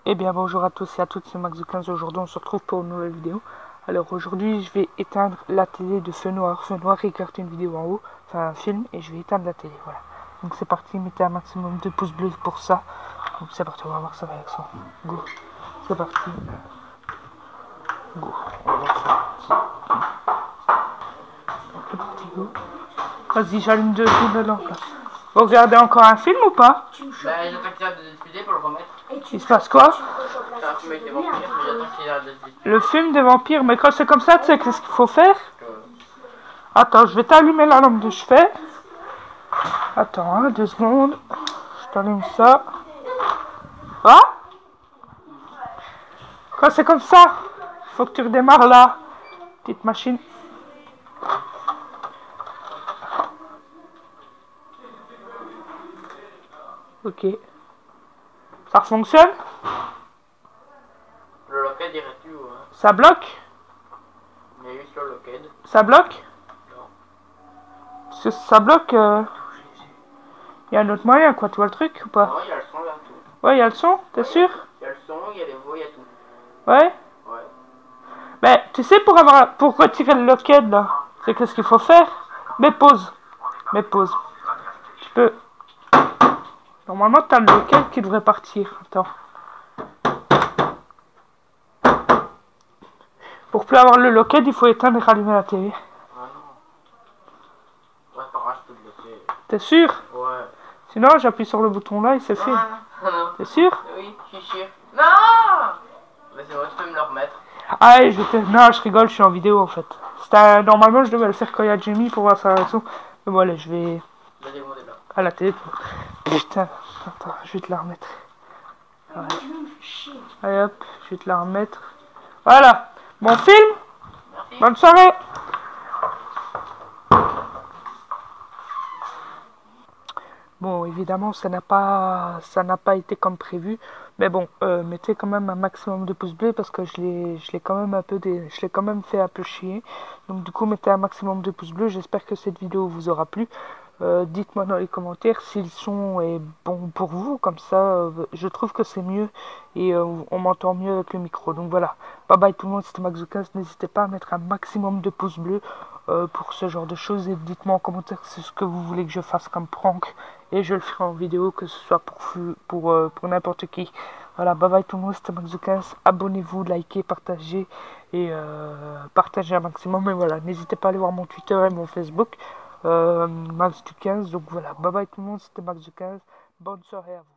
Eh bien bonjour à tous et à toutes, c'est Max de 15. Aujourd'hui on se retrouve pour une nouvelle vidéo. Alors aujourd'hui je vais éteindre la télé de Feu Noir. Feu Noir écarte une vidéo en haut, enfin un film, et je vais éteindre la télé, voilà. Donc c'est parti, mettez un maximum de pouces bleus pour ça. Donc c'est parti, on va voir ça avec ça. Go, c'est parti. Go, on va voir ça. Donc le petit go. Vas-y, j'allume deux boules là. Vous regardez encore un film ou pas? Bah j'attends qu'il arrête de diffuser pour le remettre. Il se passe quoi? C'est un film avec des vampires, mais j'attends qu'il arrête de diffuser. Le film des vampires, mais quand c'est comme ça, tu sais qu'est-ce qu'il faut faire? Attends, je vais t'allumer la lampe de chevet. Attends, hein, 2 secondes. Je t'allume ça. Ah? Quand c'est comme ça, il faut que tu redémarres la petite machine. Ok. Ça fonctionne? Le locket dirais-tu ou hein? Ça bloque? Il y a juste le locket. Ça bloque? Non. Parce que ça bloque, il y a un autre moyen, quoi, tu vois le truc ou pas? Non, il y a le son, il y a tout. Ouais, il y a le son, t'es sûr? Il y a le son, il y a les voix, il y a tout. Ouais? Ouais. Ben, tu sais, pour retirer le locket, là, c'est qu'est-ce qu'il faut faire? Mets pause. Mets pause. Tu peux... Normalement, t'as le locket qui devrait partir. Attends. Pour plus avoir le locket, il faut éteindre et rallumer la télé. Ah non. Ouais, par contre, je peux le laisser. T'es sûr? Ouais. Sinon, j'appuie sur le bouton là et c'est fait. Non. T'es sûr? Oui, je suis sûr. Non! Mais c'est vrai, tu peux me le remettre. Ah, non, je rigole, je suis en vidéo en fait. Normalement, je devais le faire quand il y a Jamie pour voir sa réaction. Mais voilà, je vais à la télé. Putain, attends, je vais te la remettre. Ouais. Allez hop, je vais te la remettre. Voilà, bon film. Merci. Bonne soirée. Bon, évidemment, ça n'a pas été comme prévu. Mais bon, mettez quand même un maximum de pouces bleus parce que je l'ai quand même fait un peu chier. Donc du coup, mettez un maximum de pouces bleus. J'espère que cette vidéo vous aura plu. Dites-moi dans les commentaires si le son est bon pour vous. Comme ça, je trouve que c'est mieux et on m'entend mieux avec le micro. Donc voilà, bye bye tout le monde, c'était Max de 15. N'hésitez pas à mettre un maximum de pouces bleus pour ce genre de choses. Et dites-moi en commentaire c'est ce que vous voulez que je fasse comme prank. Et je le ferai en vidéo, que ce soit pour n'importe qui. Voilà, bye bye tout le monde, c'était Max de 15. Abonnez-vous, likez, partagez et partagez un maximum. Et voilà, n'hésitez pas à aller voir mon Twitter et mon Facebook, Max de 15. Donc voilà, bye bye tout le monde, c'était Max de 15. Bonne soirée à vous.